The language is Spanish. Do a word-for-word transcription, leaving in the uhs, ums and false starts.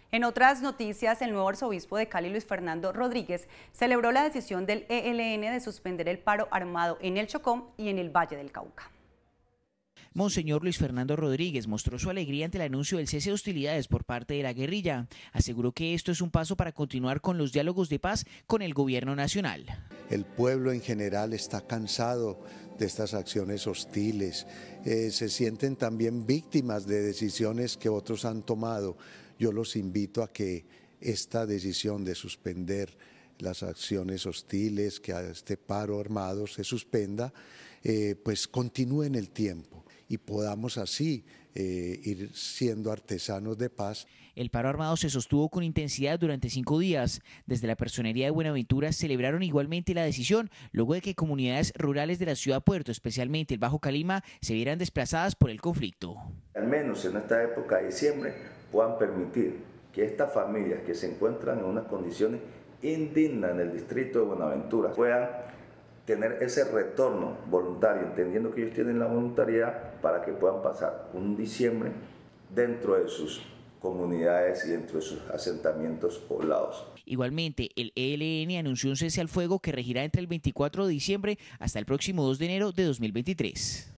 En otras noticias, el nuevo arzobispo de Cali, Luis Fernando Rodríguez, celebró la decisión del E L N de suspender el paro armado en el Chocó y en el Valle del Cauca. Monseñor Luis Fernando Rodríguez mostró su alegría ante el anuncio del cese de hostilidades por parte de la guerrilla. Aseguró que esto es un paso para continuar con los diálogos de paz con el gobierno nacional. El pueblo en general está cansado de estas acciones hostiles, eh, se sienten también víctimas de decisiones que otros han tomado. Yo los invito a que esta decisión de suspender las acciones hostiles, que a este paro armado se suspenda, eh, pues continúe en el tiempo y podamos así eh, ir siendo artesanos de paz. El paro armado se sostuvo con intensidad durante cinco días. Desde la Personería de Buenaventura celebraron igualmente la decisión, luego de que comunidades rurales de la ciudad Puerto, especialmente el Bajo Calima, se vieran desplazadas por el conflicto. Al menos en esta época de diciembre puedan permitir que estas familias que se encuentran en unas condiciones indignas en el distrito de Buenaventura puedan tener ese retorno voluntario, entendiendo que ellos tienen la voluntariedad para que puedan pasar un diciembre dentro de sus comunidades y dentro de sus asentamientos poblados. Igualmente, el E L N anunció un cese al fuego que regirá entre el veinticuatro de diciembre hasta el próximo dos de enero de dos mil veintitrés.